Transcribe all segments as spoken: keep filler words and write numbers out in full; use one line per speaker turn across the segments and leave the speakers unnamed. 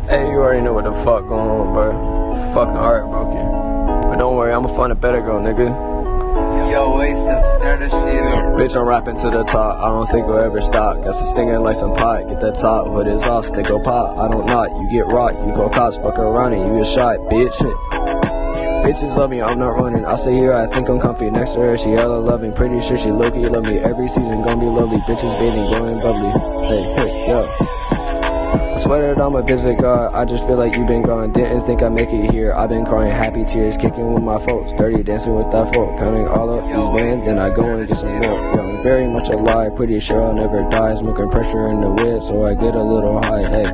Hey, you already know what the fuck going on, bro. Fucking heartbroken. But don't worry, I'ma find a better girl, nigga.
Yo, wait, step start that shit up.
Bitch, I'm rapping to the top, I don't think we'll ever stop. Got some stinkin like some pot, get that top, hood is off, stick go pop. I don't knock, you get rocked, you go cops, fuck around and you get shot, bitch. Bitches love me, I'm not running. I stay here, I think I'm comfy. Next to her, she hella loving. Pretty sure she lowkey love me. Every season gon' be lovely. Bitches bathing, going bubbly. Hey, hey, yo. I swear that I'ma visit God. I just feel like you been gone. Didn't think I'd make it here. I've been crying happy tears, kicking with my folks. Dirty dancing with that folk. Counting all up these bands, then I go and get some more. Yo, I'm very much alive. Pretty sure I'll never die. Smoking pressure in the whip, so I get a little high. Hey.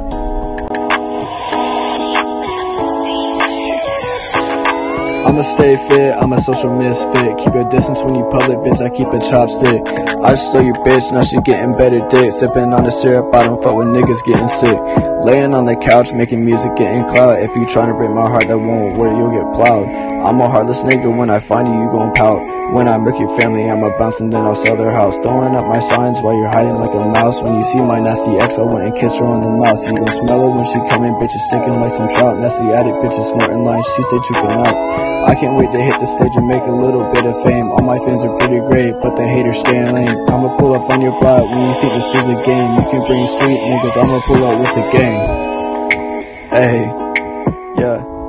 I'ma stay fit, I'm a social misfit. Keep a distance when you public, bitch, I keep a chopstick. I just stole your bitch, now she getting better dick. Sipping on the syrup, I don't fuck with niggas getting sick. Laying on the couch, making music, getting clout. If you tryna break my heart, that won't work, you'll get plowed. I'm a heartless nigga, when I find you, you gon' pout. When I murk your family, I'ma bounce and then I'll sell their house. Throwing up my signs while you're hiding like a mouse. When you see my nasty ex, I went and kiss her on the mouth. You gon' smell her when she coming, bitches stinking like some trout. Nasty addict, bitches snorting lines, she said tripping out. I can't wait to hit the stage and make a little bit of fame. All my fans are pretty great, but the haters staying lame. I'ma pull up on your block when you think this is a game. You can bring sweet niggas, I'ma pull up with the gang. Hey, yeah.